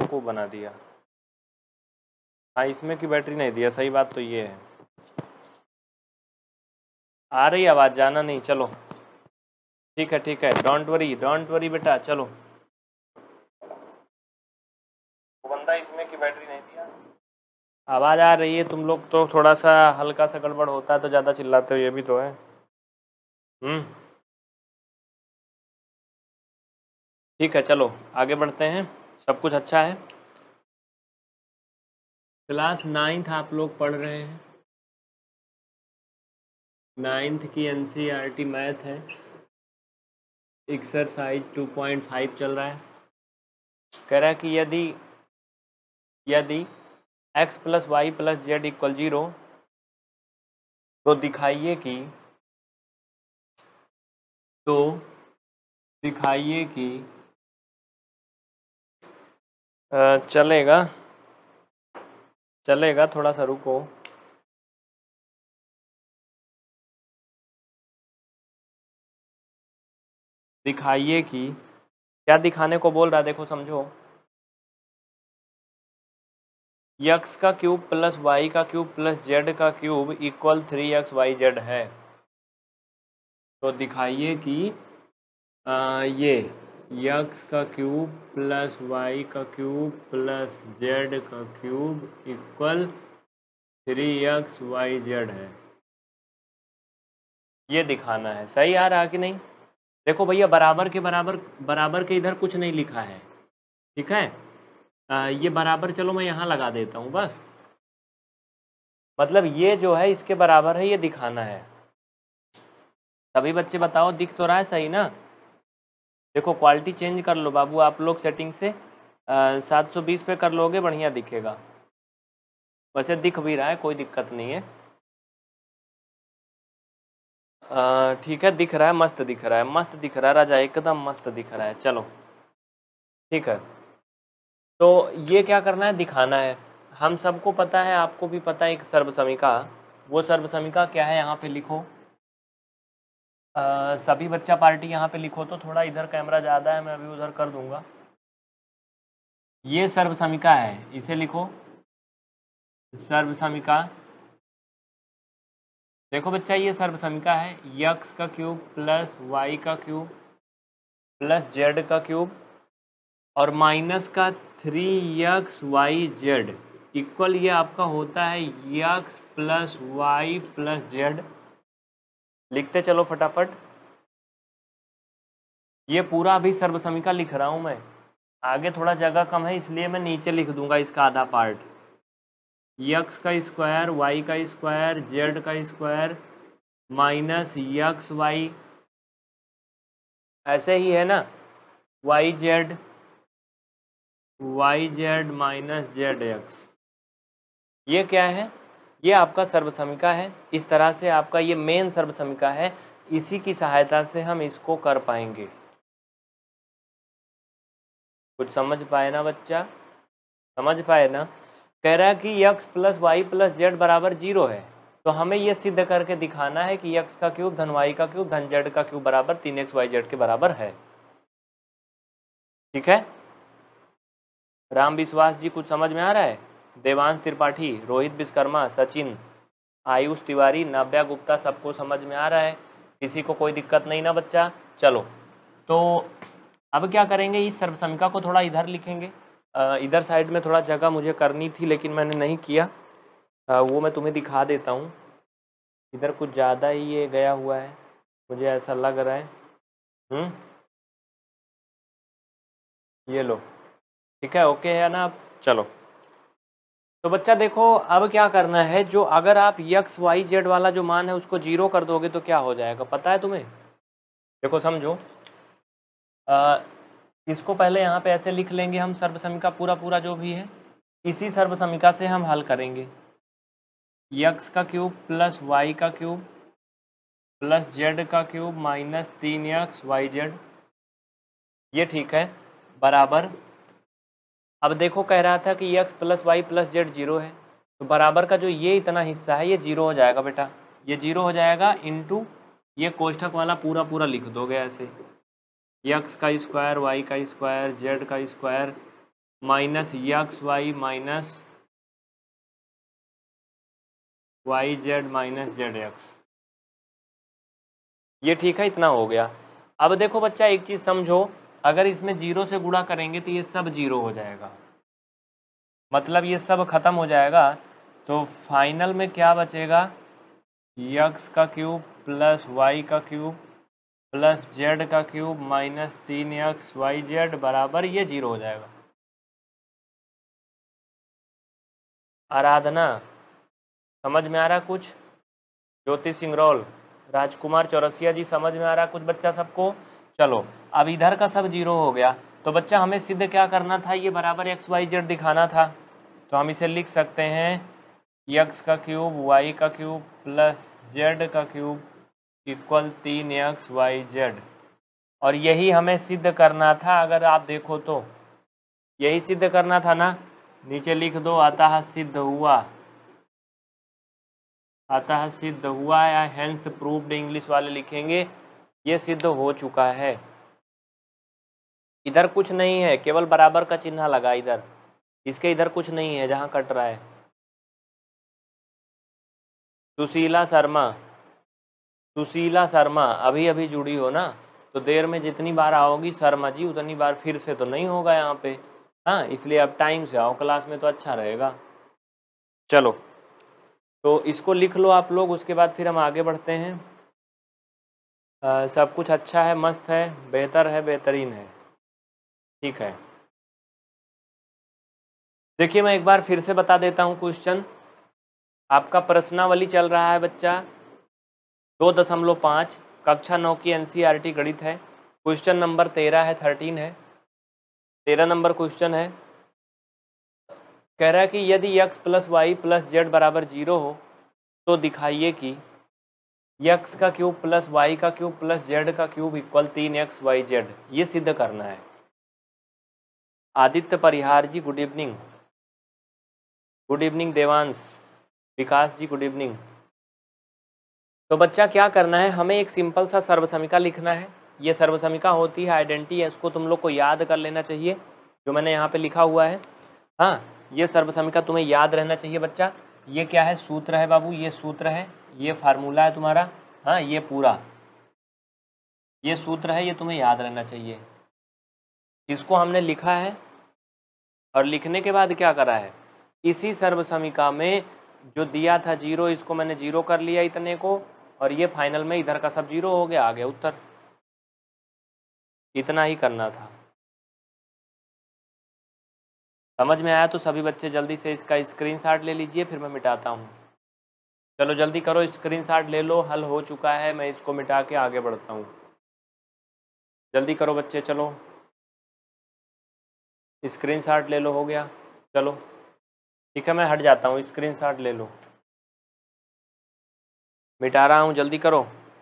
बेवकूफ़ बना दिया। हाँ, इसमें की बैटरी नहीं दिया, सही बात तो ये है। आ रही आवाज़, जाना नहीं, चलो ठीक है, डोंट वरी बेटा, चलो। वो बंदा इसमें की बैटरी नहीं दिया। आवाज़ आ रही है, तुम लोग तो थोड़ा सा हल्का सा गड़बड़ होता है तो ज़्यादा चिल्लाते हो, ये भी तो है। ठीक है, चलो आगे बढ़ते हैं। सब कुछ अच्छा है। क्लास 9th आप लोग पढ़ रहे हैं। 9th की NCERT मैथ है, एक्सरसाइज 2.5 चल रहा है। कह रहा है कि यदि x + y + z = 0 तो दिखाइए कि चलेगा, थोड़ा सा रुको। दिखाइए कि क्या दिखाने को बोल रहा है, देखो समझो। x का क्यूब + y का क्यूब + z का क्यूब = 3xyz है। तो दिखाइए कि ये x का क्यूब + y का क्यूब + z का क्यूब = 3xyz है। ये दिखाना है। सही आ रहा कि नहीं? देखो भैया, बराबर के इधर कुछ नहीं लिखा है, ठीक है। ये बराबर, चलो मैं यहाँ लगा देता हूँ बस। मतलब ये जो है इसके बराबर है, ये दिखाना है। सभी बच्चे बताओ, दिख तो रहा है सही ना? देखो क्वालिटी चेंज कर लो बाबू, आप लोग सेटिंग से 720 पे कर लोगे, बढ़िया दिखेगा। वैसे दिख भी रहा है, कोई दिक्कत नहीं है। ठीक है, दिख रहा है, मस्त दिख रहा है राजा, एकदम मस्त दिख रहा है। चलो ठीक है, तो ये क्या करना है, दिखाना है। हम सबको पता है, आपको भी पता है, एक सर्वसमीका। वो सर्वसमीका क्या है, यहाँ पे लिखो। सभी बच्चा पार्टी यहाँ पे लिखो। तो थोड़ा इधर कैमरा ज़्यादा है, मैं अभी उधर कर दूंगा। ये सर्वसमीका है, इसे लिखो सर्वसमीका। देखो बच्चा, ये सर्वसमीका है, x का क्यूब + y का क्यूब + z का क्यूब और माइनस का 3xyz इक्वल, ये आपका होता है x + y + z। लिखते चलो फटाफट। ये पूरा अभी सर्वसमीका लिख रहा हूँ मैं, आगे थोड़ा जगह कम है इसलिए मैं नीचे लिख दूंगा इसका आधा पार्ट। x का स्क्वायर, y का स्क्वायर, z का स्क्वायर माइनस xy, ऐसे ही है ना, yz माइनस zx। ये क्या है, ये आपका सर्वसमीका है। इस तरह से आपका ये मेन सर्वसमीका है, इसी की सहायता से हम इसको कर पाएंगे। कुछ समझ पाए ना बच्चा? समझ पाए ना? कह रहा है कि x + y + z बराबर 0 है। तो हमें ये सिद्ध करके दिखाना है कि x का क्यूब धन y का क्यूब धन z का क्यूब बराबर 3xyz के बराबर है। ठीक है, राम विश्वास जी, कुछ समझ में आ रहा है? देवांश त्रिपाठी, रोहित विश्वकर्मा, सचिन, आयुष तिवारी, नव्या गुप्ता, सबको समझ में आ रहा है? किसी को कोई दिक्कत नहीं ना बच्चा? चलो, तो अब क्या करेंगे, इस सर्वसमीका को थोड़ा इधर लिखेंगे। इधर साइड में थोड़ा जगह मुझे करनी थी लेकिन मैंने नहीं किया। वो मैं तुम्हें दिखा देता हूँ। इधर कुछ ज़्यादा ही ये गया हुआ है, मुझे ऐसा लग रहा है। ये लो, ठीक है, ओके है ना? अब चलो, तो बच्चा देखो, अब क्या करना है, जो अगर आप x y z वाला जो मान है उसको 0 कर दोगे तो क्या हो जाएगा, पता है तुम्हें? देखो समझो, इसको पहले यहाँ पे ऐसे लिख लेंगे हम, सर्वसमीका पूरा जो भी है, इसी सर्वसमीका से हम हल करेंगे। x का क्यूब + y का क्यूब + z का क्यूब माइनस 3xyz, ये ठीक है, बराबर। अब देखो, कह रहा था कि x + y + z 0 है, तो बराबर का जो ये इतना हिस्सा है ये 0 हो जाएगा बेटा, ये 0 हो जाएगा, इनटू ये कोष्ठक वाला पूरा लिख दोगे ऐसे, x का स्क्वायर, y का स्क्वायर, z का square minus x y minus y z minus z x. ये ठीक है, इतना हो गया। अब देखो बच्चा एक चीज़ समझो, अगर इसमें 0 से गुणा करेंगे तो ये सब 0 हो जाएगा, मतलब ये सब खत्म हो जाएगा। तो फाइनल में क्या बचेगा, यक्स का क्यूब प्लस वाई का क्यूब प्लस जेड का cube minus 3x Y Z बराबर ये 0 हो जाएगा। आराधना समझ में आ रहा कुछ? ज्योति सिंगरौल, राजकुमार चौरसिया जी समझ में आ रहा कुछ बच्चा सबको? चलो अब इधर का सब 0 हो गया, तो बच्चा हमें सिद्ध क्या करना था, ये बराबर एक्स वाई जेड दिखाना था। तो हम इसे लिख सकते हैं यक्स का क्यूब वाई का क्यूब प्लस जेड का cube equal 3x Y z. और यही हमें सिद्ध करना था, अगर आप देखो तो यही सिद्ध करना था ना। नीचे लिख दो अतः सिद्ध हुआ, अतः सिद्ध हुआ, या हेंस प्रूव्ड इंग्लिश वाले लिखेंगे ये सिद्ध हो चुका है। इधर कुछ नहीं है, केवल बराबर का चिन्ह लगा इधर, इसके इधर कुछ नहीं है जहां कट रहा है। सुशीला शर्मा, सुशीला शर्मा अभी अभी जुड़ी हो ना, तो देर में जितनी बार आओगी शर्मा जी उतनी बार फिर से तो नहीं होगा यहाँ पे, हाँ, इसलिए अब टाइम से आओ क्लास में तो अच्छा रहेगा। चलो तो इसको लिख लो आप लोग, उसके बाद फिर हम आगे बढ़ते हैं। सब कुछ अच्छा है, मस्त है, बेहतर है, बेहतरीन है, ठीक है। देखिए मैं एक बार फिर से बता देता हूँ क्वेश्चन। आपका प्रश्नावली चल रहा है बच्चा 2.5 कक्षा 9 की NCERT गणित है। क्वेश्चन नंबर 13 है, 13 है, 13 नंबर क्वेश्चन है। कह रहा है कि यदि x plus y plus z बराबर 0 हो तो दिखाइए कि x का क्यूब प्लस वाई का क्यूब प्लस जेड का cube equal 3x Y z. ये सिद्ध करना है। Aditya Parihar ji good evening, good evening Devansh, Vikas ji good evening. तो बच्चा क्या करना है, हमें एक सिंपल सा सर्वसमीका लिखना है। ये सर्वसमीका होती है आइडेंटिटी है, इसको तुम लोग को याद कर लेना चाहिए जो मैंने यहाँ पे लिखा हुआ है। हाँ, ये सर्वसमीका तुम्हें याद रहना चाहिए बच्चा। ये क्या है, सूत्र है बाबू, ये सूत्र है, ये फार्मूला है तुम्हारा, हाँ, ये पूरा ये सूत्र है, ये तुम्हें याद रहना चाहिए। इसको हमने लिखा है और लिखने के बाद क्या करा है, इसी सर्वसमीका में जो दिया था 0, इसको मैंने 0 कर लिया इतने को, और ये फाइनल में इधर का सब 0 हो गया, आ गया उत्तर। इतना ही करना था। समझ में आया तो सभी बच्चे जल्दी से इसका स्क्रीनशॉट ले लीजिए, फिर मैं मिटाता हूँ। चलो जल्दी करो, स्क्रीनशॉट ले लो, हल हो चुका है, मैं इसको मिटा के आगे बढ़ता हूँ। जल्दी करो बच्चे, चलो स्क्रीनशॉट ले लो, हो गया। चलो ठीक है, मैं हट जाता हूँ, स्क्रीनशॉट ले लो, मिटा रहा हूँ, जल्दी करो।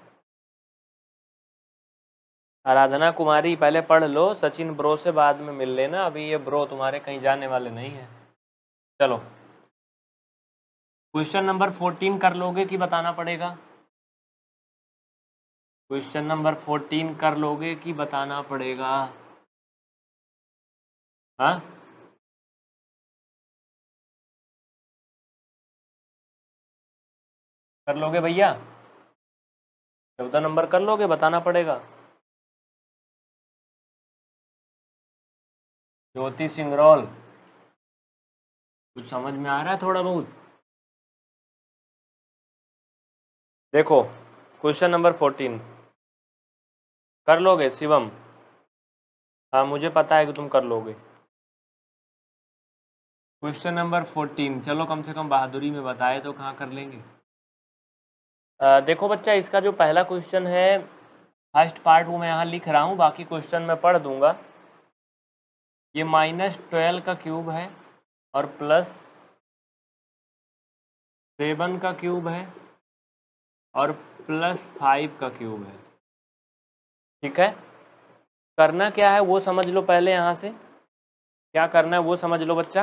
आराधना कुमारी पहले पढ़ लो, सचिन ब्रो से बाद में मिल लेना, अभी ये ब्रो तुम्हारे कहीं जाने वाले नहीं हैं। चलो क्वेश्चन नंबर 14 कर लोगे कि बताना पड़ेगा? क्वेश्चन नंबर 14 कर लोगे कि बताना पड़ेगा? हाँ, कर लोगे भैया? 14 नंबर कर लोगे, बताना पड़ेगा। ज्योति सिंगरौल, कुछ समझ में आ रहा है थोड़ा बहुत? देखो क्वेश्चन नंबर 14 कर लोगे शिवम? हाँ, मुझे पता है कि तुम कर लोगे। क्वेश्चन नंबर 14, चलो कम से कम बहादुरी में बताए तो कहाँ कर लेंगे। देखो बच्चा, इसका जो पहला क्वेश्चन है, फर्स्ट पार्ट वो मैं यहाँ लिख रहा हूँ, बाकी क्वेश्चन मैं पढ़ दूंगा। ये -12 का क्यूब है और +7 का क्यूब है और +5 का क्यूब है, ठीक है। करना क्या है वो समझ लो पहले, यहाँ से क्या करना है वो समझ लो बच्चा।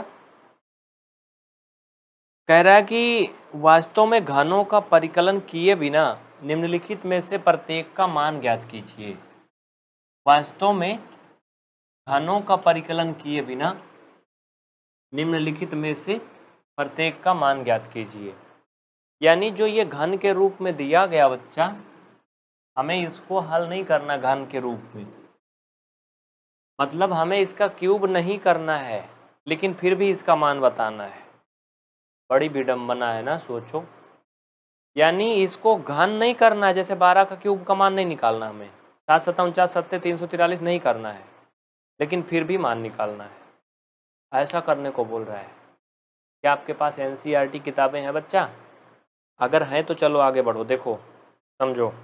कह रहा है कि वास्तव में घनों का परिकलन किए बिना निम्नलिखित में से प्रत्येक का मान ज्ञात कीजिए। वास्तव में घनों का परिकलन किए बिना निम्नलिखित में से प्रत्येक का मान ज्ञात कीजिए। यानी जो ये घन के रूप में दिया गया बच्चा, हमें इसको हल नहीं करना घन के रूप में, मतलब हमें इसका क्यूब नहीं करना है, लेकिन फिर भी इसका मान बताना है। बड़ी विडंबना है ना, सोचो। यानी इसको घन नहीं करना है, जैसे 12 का क्यूब का मान नहीं निकालना हमें, 7 7 49 7 343 नहीं करना है, लेकिन फिर भी मान निकालना है, ऐसा करने को बोल रहा है। क्या आपके पास एनसीईआरटी किताबें हैं बच्चा? अगर हैं तो चलो आगे बढ़ो, देखो समझो।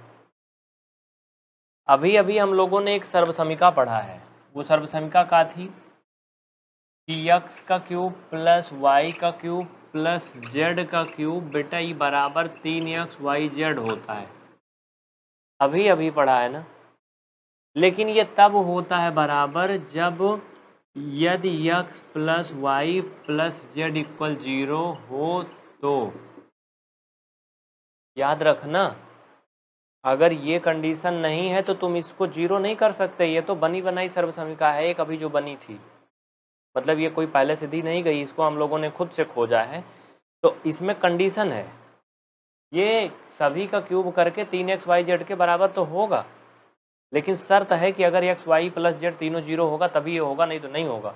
अभी अभी हम लोगों ने एक सर्वसमीका पढ़ा है, वो सर्वसमीका का थी कि x का क्यूब प्लस y का क्यूब प्लस z का क्यूब बेटा ये बराबर 3xyz होता है। अभी अभी पढ़ा है ना। लेकिन ये तब होता है बराबर जब यदि x plus y plus z equal 0 हो तो। याद रखना, अगर ये कंडीशन नहीं है तो तुम इसको 0 नहीं कर सकते। ये तो बनी बनाई सर्वसमीका है एक, अभी जो बनी थी, मतलब ये कोई पहले से दी नहीं गई, इसको हम लोगों ने खुद से खोजा है। तो इसमें कंडीशन है, ये सभी का क्यूब करके 3xyz के बराबर तो होगा, लेकिन शर्त है कि अगर x y प्लस जेड तीनों 0 होगा तभी ये होगा, नहीं तो नहीं होगा।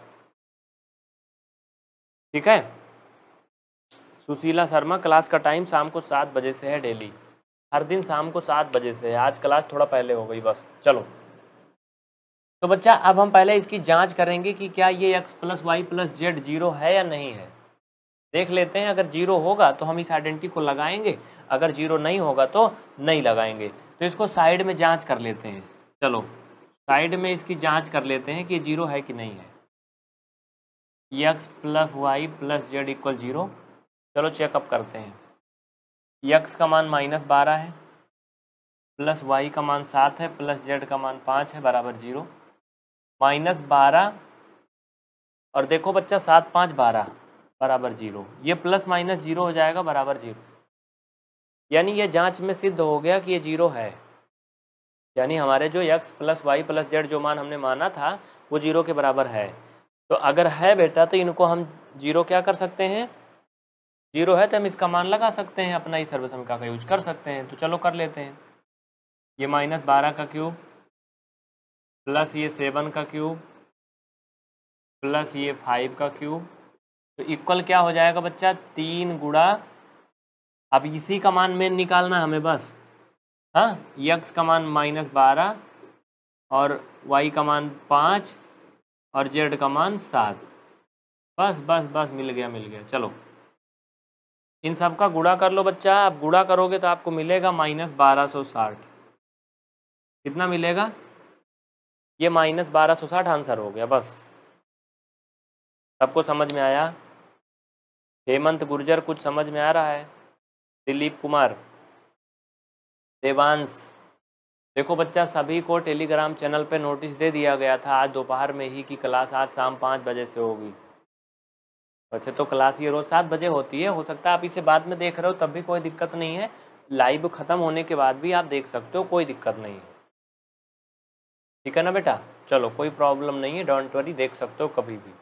ठीक है। सुशीला शर्मा, क्लास का टाइम शाम को 7 बजे से है डेली, हर दिन शाम को 7 बजे से है। आज क्लास थोड़ा पहले हो गई बस। चलो तो बच्चा अब हम पहले इसकी जांच करेंगे कि क्या ये x plus y plus z 0 है या नहीं है। देख लेते हैं, अगर 0 होगा तो हम इस आइडेंटिटी को लगाएंगे, अगर 0 नहीं होगा तो नहीं लगाएंगे। तो इसको साइड में जांच कर लेते हैं। चलो साइड में इसकी जांच कर लेते हैं कि 0 है कि नहीं है। x plus y plus z equal 0, चलो चेकअप करते हैं। x का मान -12 है, प्लस वाई का मान 7 है, प्लस जेड का मान 5 है, बराबर 0। -12 और देखो बच्चा 7 5 12 बराबर 0, ये प्लस माइनस 0 हो जाएगा बराबर 0। यानी ये जांच में सिद्ध हो गया कि ये 0 है। यानी हमारे जो x plus y plus z जो मान हमने माना था वो 0 के बराबर है। तो अगर है बेटा तो इनको हम 0 क्या कर सकते हैं, 0 है तो हम इसका मान लगा सकते हैं, अपना ही सर्वसमीका का यूज कर सकते हैं। तो चलो कर लेते हैं। ये -12 का क्यूब प्लस ये 7 का क्यूब प्लस ये 5 का क्यूब, तो इक्वल क्या हो जाएगा बच्चा, 3 गुणा, अब इसी का मान मेन निकालना हमें बस। हाँ, x का मान -12 और y का मान 5 और z का मान 7, बस बस बस मिल गया। चलो इन सब का गुणा कर लो बच्चा। आप गुणा करोगे तो आपको मिलेगा -1260। कितना मिलेगा, ये -1260 आंसर हो गया। बस सबको समझ में आया? हेमंत गुर्जर, कुछ समझ में आ रहा है? दिलीप कुमार, देवांश, देखो बच्चा सभी को टेलीग्राम चैनल पे नोटिस दे दिया गया था आज दोपहर में ही कि क्लास आज शाम 5 बजे से होगी। वैसे तो क्लास ये रोज़ 7 बजे होती है, हो सकता है आप इसे बाद में देख रहे हो तब भी कोई दिक्कत नहीं है, लाइव ख़त्म होने के बाद भी आप देख सकते हो, कोई दिक्कत नहीं है। ठीक है ना बेटा? चलो कोई प्रॉब्लम नहीं है, डोंट वरी, देख सकते हो कभी भी।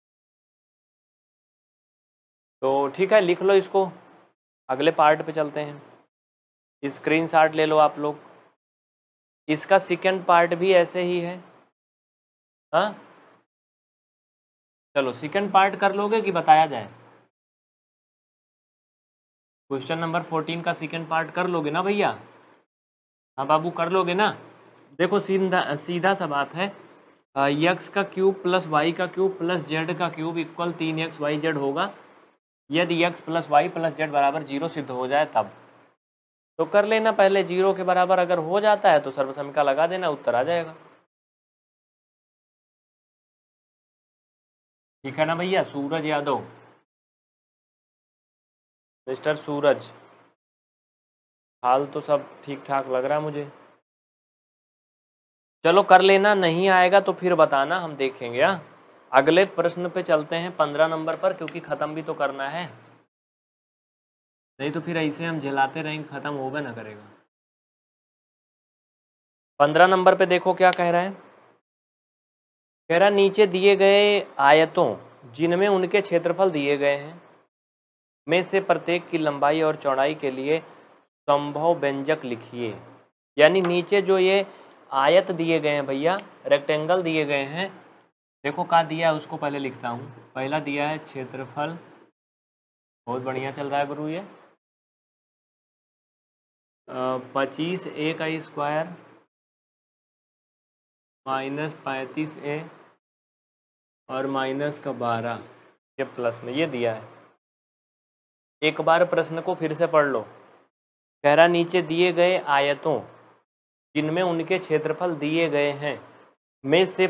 तो ठीक है, लिख लो इसको, अगले पार्ट पे चलते हैं। स्क्रीनशॉट ले लो आप लोग। इसका सेकंड पार्ट भी ऐसे ही है। हाँ चलो सेकंड पार्ट कर लोगे कि बताया जाए? क्वेश्चन नंबर 14 का सेकंड पार्ट कर लोगे ना भैया? हाँ बाबू कर लोगे ना? देखो सीधा सीधा सा बात है, x का क्यूब प्लस वाई का क्यूब प्लस जेड का क्यूब इक्वल 3xyz होगा यदि x plus y plus z बराबर 0 सिद्ध हो जाए तब। तो कर लेना पहले, 0 के बराबर अगर हो जाता है तो सर्वसमीका लगा देना, उत्तर आ जाएगा। ठीक है ना भैया? सूरज यादव, मिस्टर सूरज, हाल तो सब ठीक ठाक लग रहा है मुझे। चलो कर लेना, नहीं आएगा तो फिर बताना, हम देखेंगे। हाँ अगले प्रश्न पे चलते हैं 15 नंबर पर, क्योंकि ख़त्म भी तो करना है, नहीं तो फिर ऐसे हम झेलाते रहेंगे, ख़त्म होगा ना करेगा। 15 नंबर पे देखो क्या कह रहा है। कह रहा नीचे दिए गए आयतों जिनमें उनके क्षेत्रफल दिए गए हैं में से प्रत्येक की लंबाई और चौड़ाई के लिए संभव व्यंजक लिखिए। यानी नीचे जो ये आयत दिए गए हैं भैया, रेक्टेंगल दिए गए हैं, देखो कहाँ दिया है उसको पहले लिखता हूँ। पहला दिया है क्षेत्रफल, बहुत बढ़िया चल रहा है गुरु ये, 25a का स्क्वायर माइनस 35a और माइनस का 12 ये प्लस में ये दिया है। एक बार प्रश्न को फिर से पढ़ लो। कह रहा नीचे दिए गए आयतों जिनमें उनके क्षेत्रफल दिए गए हैं में से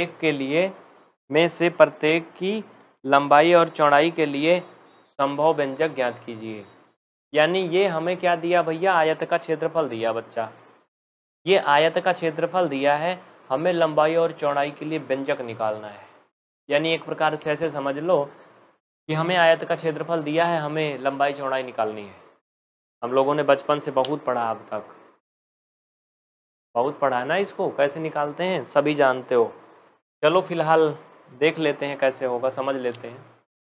प्रत्येक की लंबाई और चौड़ाई के लिए संभव व्यंजक ज्ञात कीजिए। यानी ये हमें क्या दिया भैया, आयत का क्षेत्रफल दिया बच्चा। ये आयत का क्षेत्रफल दिया है, हमें लंबाई और चौड़ाई के लिए व्यंजक निकालना है। यानी एक प्रकार से ऐसे समझ लो कि हमें आयत का क्षेत्रफल दिया है, हमें लंबाई चौड़ाई निकालनी है। हम लोगों ने बचपन से बहुत पढ़ा, अब तक बहुत पढ़ा है ना, इसको कैसे निकालते हैं सभी जानते हो। चलो फिलहाल देख लेते हैं कैसे होगा, समझ लेते हैं।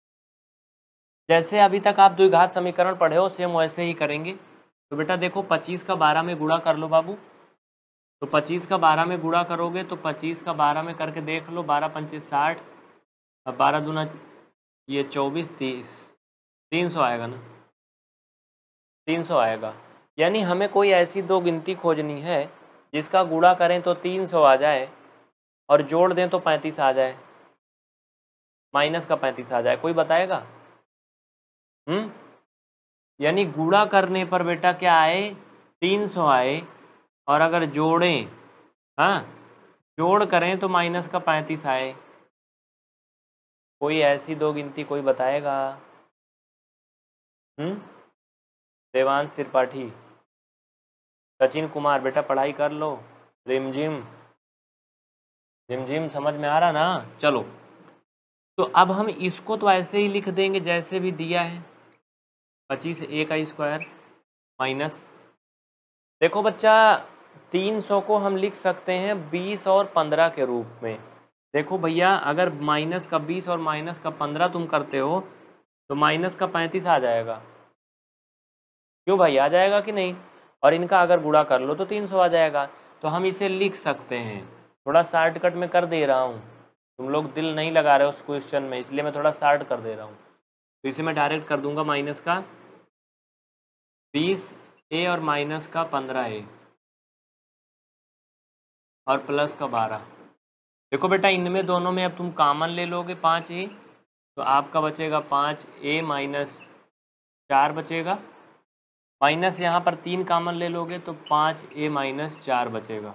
जैसे अभी तक आप द्विघात समीकरण पढ़े हो सेम वैसे ही करेंगे। तो बेटा देखो 25 का 12 में गुणा कर लो बाबू। तो 25 का 12 में गुणा करोगे तो 25 का 12 में करके देख लो, 12 पंचे 60, अब 12 दूना ये 24, 30, 300 आएगा ना, 300 आएगा। यानी हमें कोई ऐसी दो गिनती खोजनी है जिसका गुणा करें तो 300 आ जाए और जोड़ दें तो 35 आ जाए, माइनस का 35 आ जाए। कोई बताएगा? यानी गुणा करने पर बेटा क्या आए, 300 आए, और अगर जोड़ें, हाँ जोड़ करें तो माइनस का 35 आए। कोई ऐसी दो गिनती कोई बताएगा? देवांश त्रिपाठी, सचिन कुमार, बेटा पढ़ाई कर लो। रिमझिम झिमझिम समझ में आ रहा ना? चलो तो अब हम इसको तो ऐसे ही लिख देंगे जैसे भी दिया है, 25a का स्क्वायर माइनस, देखो बच्चा 300 को हम लिख सकते हैं 20 और 15 के रूप में। देखो भैया अगर माइनस का 20 और माइनस का 15 तुम करते हो तो माइनस का 35 आ जाएगा। क्यों भाई, आ जाएगा कि नहीं? और इनका अगर गुणा कर लो तो 300 आ जाएगा। तो हम इसे लिख सकते हैं, थोड़ा शॉर्टकट में कर दे रहा हूँ, तुम लोग दिल नहीं लगा रहे हो उस क्वेश्चन में, इसलिए मैं थोड़ा शॉर्ट कर दे रहा हूँ। तो इसे मैं डायरेक्ट कर दूंगा माइनस का 20a और माइनस का 15a और प्लस का 12। देखो बेटा इनमें दोनों में अब तुम कॉमन ले लोगे 5a, तो आपका बचेगा 5a माइनस 4 बचेगा, माइनस यहाँ पर 3 कॉमन ले लोगे तो 5a माइनस 4 बचेगा।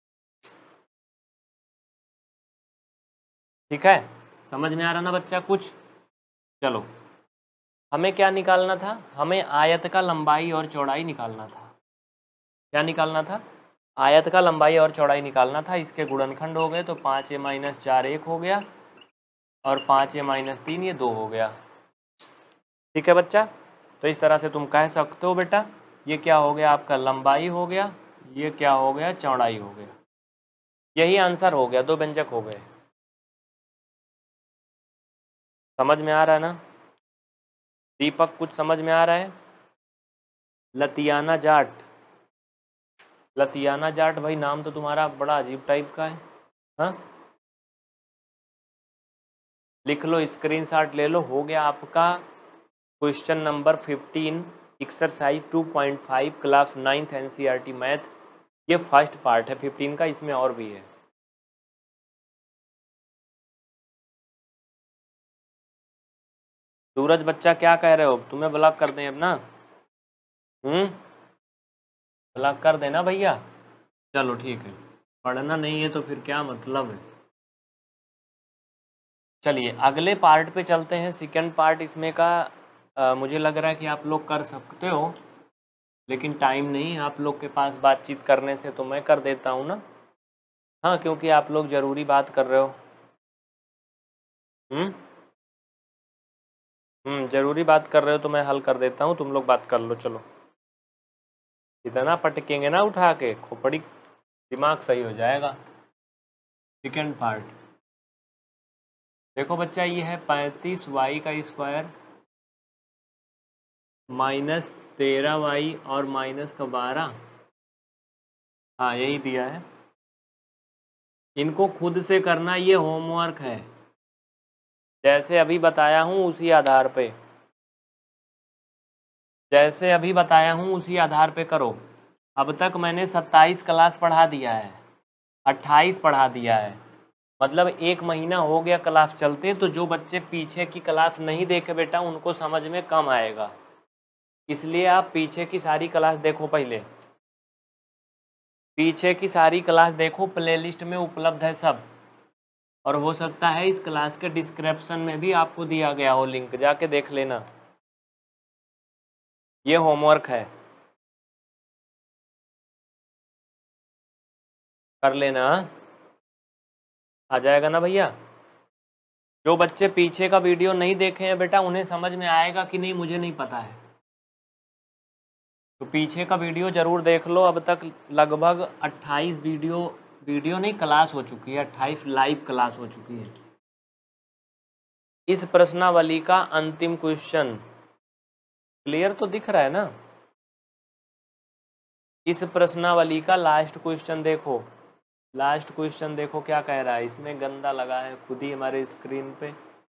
ठीक है, समझ में आ रहा ना बच्चा कुछ? चलो हमें क्या निकालना था, हमें आयत का लंबाई और चौड़ाई निकालना था। क्या निकालना था? आयत का लंबाई और चौड़ाई निकालना था। इसके गुणनखंड हो गए तो 5a माइनस 4 1 हो गया और 5a माइनस 3 ये 2 हो गया। ठीक है बच्चा, तो इस तरह से तुम कह सकते हो बेटा ये क्या हो गया आपका, लंबाई हो गया, ये क्या हो गया, चौड़ाई हो गया। यही आंसर हो गया, दो व्यंजक हो गए। समझ में आ रहा है ना? दीपक कुछ समझ में आ रहा है? लतियाना जाट, लतियाना जाट भाई नाम तो तुम्हारा बड़ा अजीब टाइप का है। हाँ लिख लो, स्क्रीनशॉट ले लो। हो गया आपका question number 15 exercise 2.5 class 9th NCERT math. ये फर्स्ट पार्ट है 15 का, इसमें और भी है। सूरज बच्चा क्या कह रहे हो, तुम्हें ब्लॉक कर दें अब ना? ब्लॉक कर देना भैया। चलो ठीक है, पढ़ना नहीं है तो फिर क्या मतलब है। चलिए अगले पार्ट पे चलते हैं, सेकंड पार्ट इसमें का। मुझे लग रहा है कि आप लोग कर सकते हो, लेकिन टाइम नहीं है आप लोग के पास बातचीत करने से, तो मैं कर देता हूँ ना। हाँ क्योंकि आप लोग ज़रूरी बात कर रहे हो। ज़रूरी बात कर रहे हो तो मैं हल कर देता हूँ, तुम लोग बात कर लो। चलो इतना पटकेंगे ना उठा के, खोपड़ी दिमाग सही हो जाएगा। सेकंड पार्ट देखो बच्चा, ये है 35y का स्क्वायर माइनस 13y और माइनस का 12। हाँ, यही दिया है। इनको खुद से करना, ये होमवर्क है। जैसे अभी बताया हूँ उसी आधार पे, जैसे अभी बताया हूँ उसी आधार पे करो। अब तक मैंने 27 क्लास पढ़ा दिया है, 28 पढ़ा दिया है, मतलब 1 महीना हो गया क्लास चलते। तो जो बच्चे पीछे की क्लास नहीं देखे बेटा, उनको समझ में कम आएगा, इसलिए आप पीछे की सारी क्लास देखो। पहले पीछे की सारी क्लास देखो, प्लेलिस्ट में उपलब्ध है सब। और हो सकता है इस क्लास के डिस्क्रिप्शन में भी आपको दिया गया हो लिंक, जाके देख लेना। ये होमवर्क है, कर लेना। आ जाएगा ना भैया? जो बच्चे पीछे का वीडियो नहीं देखे हैं बेटा, उन्हें समझ में आएगा कि नहीं मुझे नहीं पता है। तो पीछे का वीडियो ज़रूर देख लो। अब तक लगभग 28 वीडियो नहीं, क्लास हो चुकी है, 28 लाइव क्लास हो चुकी है। इस प्रश्नावली का अंतिम क्वेश्चन क्लियर तो दिख रहा है ना? इस प्रश्नावली का लास्ट क्वेश्चन देखो, लास्ट क्वेश्चन देखो क्या कह रहा है। इसमें गंदा लगा है खुद ही हमारे स्क्रीन पे।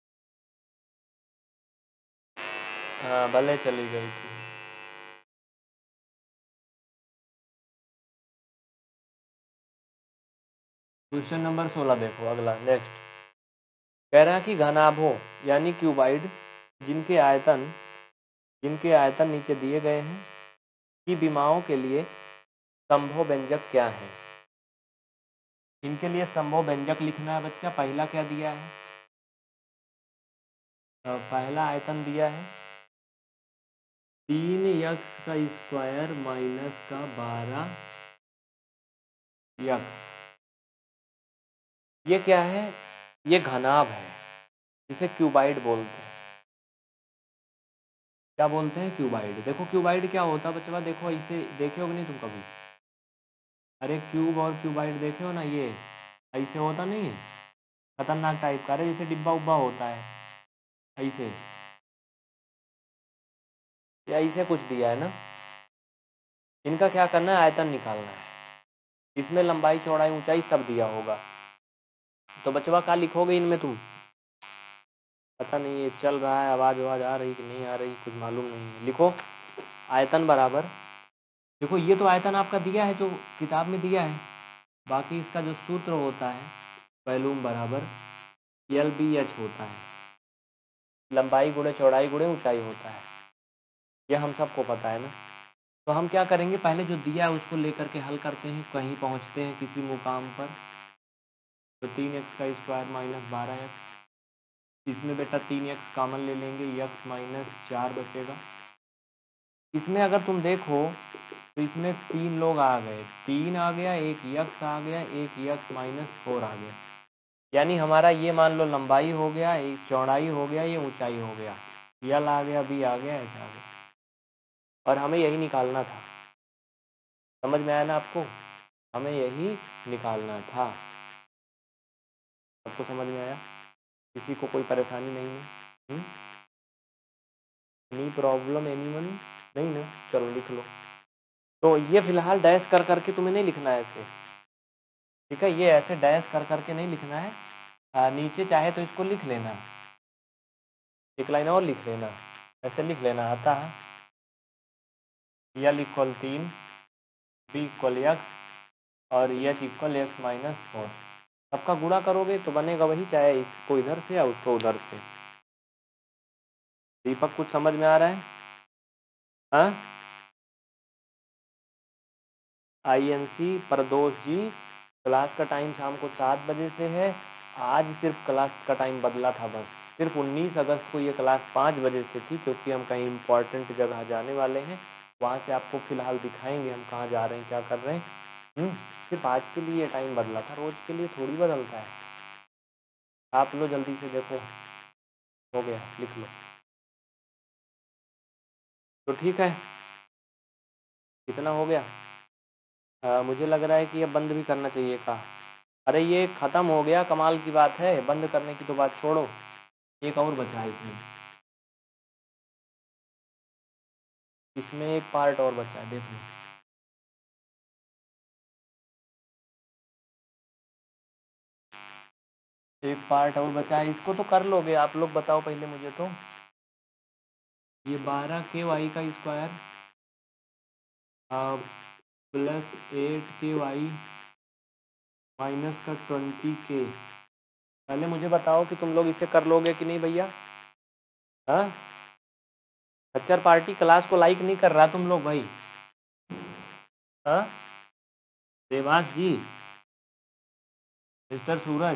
हाँ, भले चली गई थी। क्वेश्चन नंबर 16 देखो, अगला नेक्स्ट। कह रहा है कि घनाभों यानी क्यूबाइड जिनके आयतन नीचे दिए गए हैं की विमाओं के लिए संभव व्यंजक क्या है। इनके लिए संभव व्यंजक लिखना है बच्चा। पहला क्या दिया है? पहला आयतन दिया है 3x का स्क्वायर माइनस का 12x। ये क्या है? ये घनाभ है, इसे क्यूबाइड बोलते हैं। क्या बोलते हैं? क्यूबाइड। देखो क्यूबाइड क्या होता है बच्चा, देखो इसे देखे हो कि नहीं तुम कभी? अरे क्यूब और क्यूबाइड देखे हो ना, ये ऐसे होता नहीं है, खतरनाक टाइप का। अरे जैसे डिब्बा उब्बा होता है ऐसे, या ऐसे कुछ दिया है ना। इनका क्या करना है? आयतन निकालना है। इसमें लंबाई चौड़ाई ऊंचाई सब दिया होगा। तो बचवा क्या लिखोगे इनमें तुम? पता नहीं, ये चल रहा है, आवाज़ आ रही कि नहीं आ रही कुछ मालूम नहीं है। लिखो आयतन बराबर, देखो ये तो आयतन आपका दिया है जो किताब में दिया है। बाकी इसका जो सूत्र होता है वॉल्यूम बराबर LBH होता है, लंबाई गुणे चौड़ाई गुणे ऊंचाई होता है। यह हम सबको पता है ना। तो हम क्या करेंगे, पहले जो दिया है उसको लेकर के हल करते हैं, कहीं पहुंचते हैं किसी मुकाम पर। तो 3x का स्क्वायर माइनस 12x, इसमें बेटा 3x कॉमन ले लेंगे, x माइनस 4 बचेगा। इसमें अगर तुम देखो तो इसमें 3 लोग आ गए, 3 आ गया, एक x आ गया, एक x माइनस 4 आ गया। यानी हमारा ये मान लो लंबाई हो गया, एक चौड़ाई हो गया, ये ऊंचाई हो गया, L आ गया, B आ गया, H आ गया। और हमें यही निकालना था। समझ में आया ना आपको? हमें यही निकालना था। सबको समझ में आया? किसी को कोई परेशानी नहीं है? Any problem anyone? नहीं ना? चलो लिख लो। तो ये फिलहाल डैश कर करके तुम्हें नहीं लिखना है ऐसे, ठीक है? ये ऐसे डैश कर करके नहीं लिखना है। नीचे चाहे तो इसको लिख लेना, एक लाइन और लिख लेना, ऐसे लिख लेना आता है L equal 3, B equal x और H इक्वल x माइनस 4। सबका गुणा करोगे तो बनेगा वही, चाहे इसको इधर से या उसको उधर से। दीपक कुछ समझ में आ रहा है? हाँ, INC प्रदोष जी, क्लास का टाइम शाम को 7 बजे से है। आज सिर्फ क्लास का टाइम बदला था बस। सिर्फ 19 अगस्त को ये क्लास 5 बजे से थी, क्योंकि हम कहीं इम्पॉर्टेंट जगह जाने वाले हैं। वहाँ से आपको फ़िलहाल दिखाएंगे हम कहाँ जा रहे हैं, क्या कर रहे हैं। सिर्फ आज के लिए टाइम बदला था, रोज़ के लिए थोड़ी बदलता है। आप लो जल्दी से, देखो हो गया, लिख लो। तो ठीक है, कितना हो गया? मुझे लग रहा है कि अब बंद भी करना चाहिए का। अरे ये ख़त्म हो गया, कमाल की बात है, बंद करने की तो बात छोड़ो, एक और बचा है इसमें, इसमें एक पार्ट और बचा है, देख लो। एक पार्ट और बचा है, इसको तो कर लोगे आप लोग, बताओ पहले मुझे तो। ये 12 k y का square plus 8 k y minus का 20 k। पहले मुझे बताओ कि तुम लोग इसे कर लोगे कि नहीं भैया। हाँ, खच्चर पार्टी क्लास को लाइक नहीं कर रहा तुम लोग भाई। हाँ, देवांश जी, मिस्टर सूरज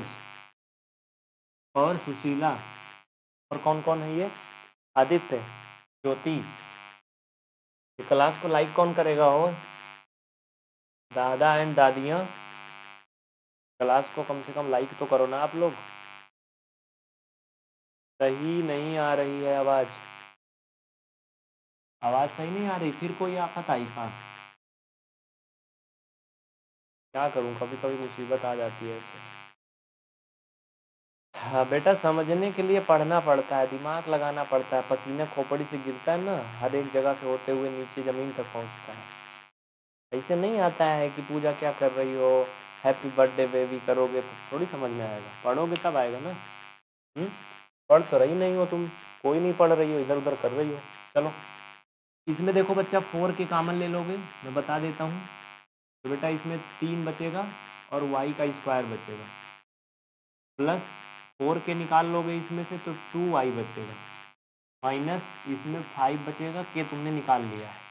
और सुशीला, और कौन कौन है ये, आदित्य, ज्योति, ये क्लास को लाइक कौन करेगा हो, दादा एंड दादियाँ, क्लास को कम से कम लाइक तो करो ना आप लोग। सही नहीं आ रही है आवाज़, आवाज़ सही नहीं आ रही, फिर कोई आफत आई का, क्या करूं, कभी कभी मुसीबत आ जाती है ऐसे। हाँ बेटा, समझने के लिए पढ़ना पड़ता है, दिमाग लगाना पड़ता है, पसीना खोपड़ी से गिरता है ना, हर एक जगह से होते हुए नीचे ज़मीन तक पहुंचता है। ऐसे नहीं आता है कि पूजा क्या कर रही हो, हैप्पी बर्थडे बेबी करोगे तो थोड़ी समझ में आएगा, पढ़ोगे तब आएगा ना। पढ़ तो रही नहीं हो तुम, कोई नहीं पढ़ रही हो, इधर उधर कर रही हो। चलो, इसमें देखो बच्चा 4 के कॉमन ले लोगे, मैं बता देता हूँ। तो बेटा इसमें 3 बचेगा और y का स्क्वायर बचेगा, प्लस 4 के निकाल लोगे इसमें से तो 2y बचेगा, माइनस इसमें 5 बचेगा, के तुमने निकाल लिया है।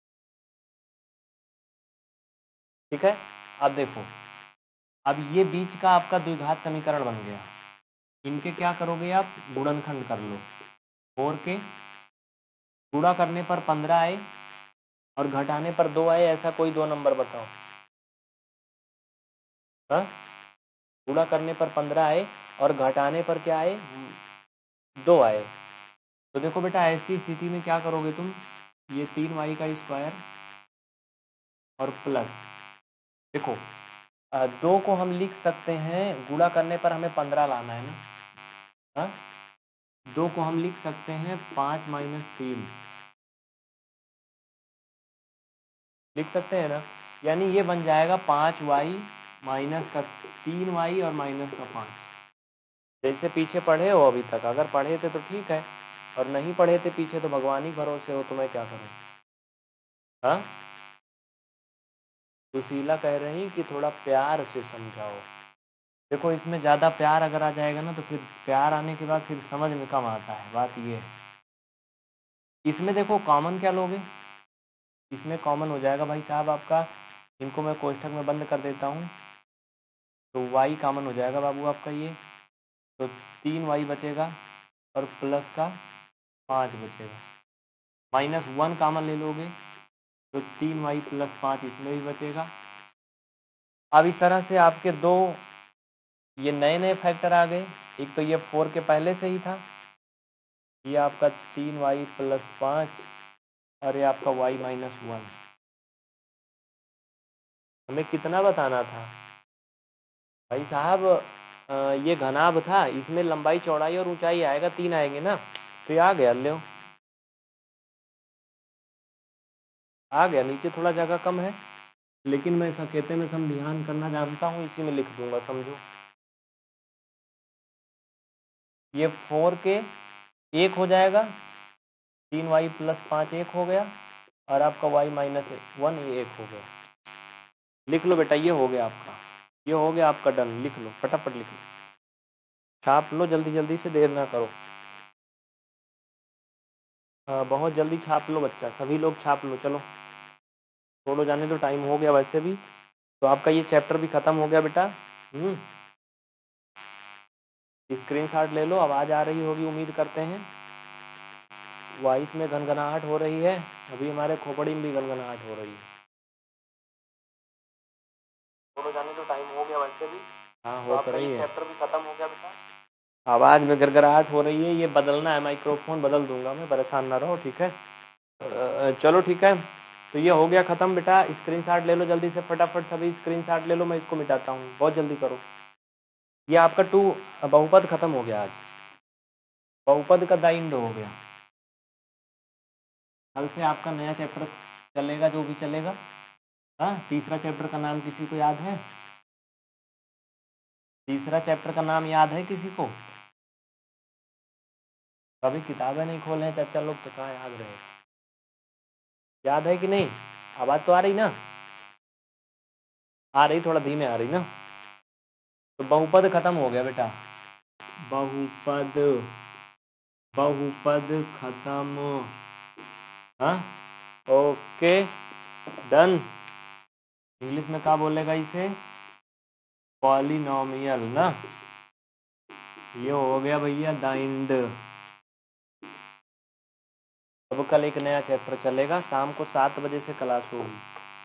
ठीक है, अब देखो, अब ये बीच का आपका द्विघात समीकरण बन गया, इनके क्या करोगे आप, गुणनखंड कर लो। 4 के गुणा करने पर 15 आए और घटाने पर 2 आए, ऐसा कोई दो नंबर बताओ। हाँ, गुणा करने पर 15 आए और घटाने पर क्या आए, 2 आए। तो देखो बेटा, ऐसी स्थिति में क्या करोगे तुम, ये 3y का स्क्वायर और प्लस, देखो 2 को हम लिख सकते हैं, गुणा करने पर हमें 15 लाना है ना। हाँ, 2 को हम लिख सकते हैं 5 माइनस 3, लिख सकते हैं ना, यानी ये बन जाएगा 5y माइनस का 3y और माइनस का 5। जैसे पीछे पढ़े हो अभी तक, अगर पढ़े थे तो ठीक है, और नहीं पढ़े थे पीछे तो भगवान ही भरोसे हो, तो मैं क्या करूँ। हाँ, सुशीला कह रही कि थोड़ा प्यार से समझाओ। देखो इसमें ज़्यादा प्यार अगर आ जाएगा ना तो फिर प्यार आने के बाद फिर समझ में कम आता है, बात ये है। इसमें देखो कॉमन क्या लोगे, इसमें कॉमन हो जाएगा भाई साहब आपका, इनको मैं कोष्ठक में बंद कर देता हूँ, तो y कॉमन हो जाएगा बाबू आपका ये, तो 3y बचेगा और प्लस का 5 बचेगा, माइनस 1 कॉमन ले लोगे तो 3y प्लस 5 इसमें भी बचेगा। अब इस तरह से आपके दो ये नए नए फैक्टर आ गए, एक तो ये 4 के पहले से ही था, ये आपका 3y प्लस 5 और ये आपका y माइनस 1। हमें कितना बताना था भाई साहब, ये घनाभ था, इसमें लंबाई चौड़ाई और ऊंचाई आएगा, 3 आएंगे ना, तो ये आ गया, ले आ गया, नीचे थोड़ा जगह कम है लेकिन मैं सकेते में सम ध्यान करना जानता हूँ, इसी में लिख दूंगा, समझो। ये 4 के 1 हो जाएगा, 3y प्लस 5 1 हो गया, और आपका y माइनस 1 ये 1 हो गया। लिख लो बेटा, ये हो गया आपका, ये हो गया आपका डन, लिख लो फटाफट लिख लो, छाप लो जल्दी जल्दी से, देर ना करो। हाँ, बहुत जल्दी छाप लो बच्चा, सभी लोग छाप लो, चलो छोड़ो जाने दो, टाइम हो गया वैसे भी, तो आपका ये चैप्टर भी ख़त्म हो गया बेटा। स्क्रीनशॉट ले लो, आवाज़ आ रही होगी उम्मीद करते हैं, वॉइस में गनगनाहट हो रही है, अभी हमारे खोपड़ी में भी गनगनाहट हो रही है। छोड़ो जाने दो, टाइम हो गया वैसे भी। हाँ, हो तो रही है, चैप्टर भी ख़त्म हो गया बेटा, आवाज़ में गड़गड़ाहट हो रही है, ये बदलना है, माइक्रोफोन बदल दूंगा मैं, परेशान ना रहो, ठीक है। चलो ठीक है, तो ये हो गया ख़त्म बेटा। स्क्रीनशॉट ले लो जल्दी से, फटाफट सभी स्क्रीनशॉट ले लो, मैं इसको मिटाता हूँ, बहुत जल्दी करो। ये आपका बहुपद ख़त्म हो गया आज, बहुपद का दाइंड हो गया। कल से आपका नया चैप्टर चलेगा, जो भी चलेगा। हाँ, तीसरा चैप्टर का नाम किसी को याद है? तीसरा चैप्टर का नाम याद है किसी को? कभी किताबें नहीं खोले चाचा लोग तो कहाँ याद रहे? याद है कि नहीं? आवाज़ तो आ रही ना? आ रही, थोड़ा धीमे आ रही ना? तो बहुपद खत्म हो गया बेटा, बहुपद, बहुपद खत्म। हाँ, ओके डन। इंग्लिश में क्या बोलेगा इसे? पॉलिनोमियल ना। ये हो गया भैया दाइंड। अब कल एक नया चैप्टर चलेगा, शाम को 7 बजे से क्लास होगी।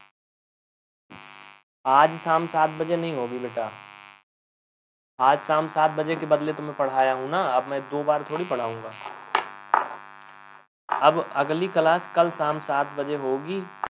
आज शाम 7 बजे नहीं होगी बेटा, आज शाम 7 बजे के बदले तुम्हें पढ़ाया हूँ ना, अब मैं 2 बार थोड़ी पढ़ाऊँगा। अब अगली क्लास कल शाम 7 बजे होगी।